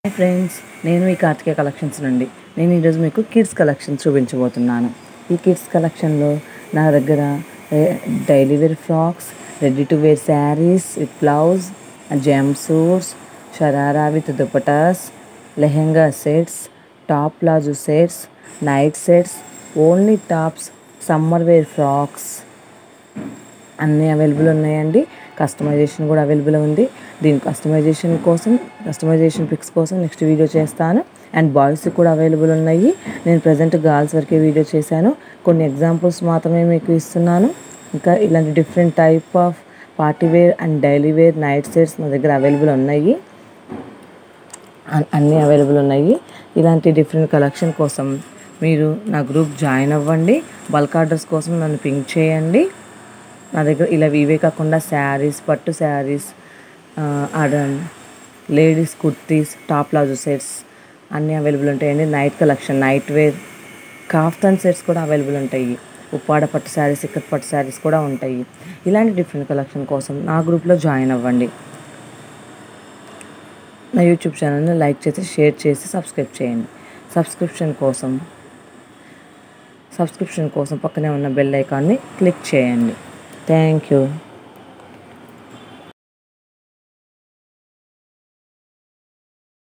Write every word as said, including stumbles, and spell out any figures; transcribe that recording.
Friends, నేను ఈ Karthikeya collections నుండి నేను ఈరోజు మీకు కిడ్స్ కలెక్షన్స్ చూపించబోతున్నాను. ఈ కిడ్స్ కలెక్షన్లో నా దగ్గర daily wear frocks, ready to wear saris with blouse, jumpsuits, sharara with dupattas, lehenga sets, top palazzo sets, night sets, only tops, summer wear frocks అన్నీ అవైలబుల్ ఉన్నాయండి. కస్టమైజేషన్ కూడా అవైలబుల్ ఉంది. దీని కస్టమైజేషన్ కోసం కస్టమైజేషన్ పిక్స్ కోసం నెక్స్ట్ వీడియో చేస్తాను. అండ్ బాయ్స్ కూడా available ఉన్నాయి. నేను ప్రజెంట్ గర్ల్స్ వరకే వీడియో చేశాను. కొన్ని ఎగ్జాంపుల్స్ మాత్రమే మీకు ఇస్తున్నాను. ఇంకా ఇలాంటి different type of party wear and daily wear night sets నా దగ్గర అవైలబుల్ ఉన్నాయి. అన్నీ అవైలబుల్ ఉన్నాయి. ఇలాంటి డిఫరెంట్ కలెక్షన్ కోసం మీరు నా గ్రూప్ జాయిన్ అవ్వండి. బల్క్ ఆర్డర్స్ కోసం నన్ను పింక్ చేయండి. నా దగ్గర ఇలా ఇవే కాకుండా శారీస్, పట్టు saris, ladies kurtis, top palazzo sets అన్నీ అవైలబుల్ ఉంటాయండి. Night collection, night wear, kaftan sets కూడా అవైలబుల్ ఉంటాయి. ఉప్పాడ పట్టు శారీస్, ఇక్కడ పట్టు శారీస్ కూడా ఉంటాయి. ఇలాంటి డిఫరెంట్ కలెక్షన్ కోసం నా గ్రూప్లో జాయిన్ అవ్వండి. నా యూట్యూబ్ ఛానల్ని లైక్ చేసి, షేర్ చేసి, సబ్స్క్రైబ్ చేయండి. సబ్స్క్రిప్షన్ కోసం సబ్స్క్రిప్షన్ కోసం పక్కనే ఉన్న బెల్ ఐకాన్ని క్లిక్ చేయండి. Thank you.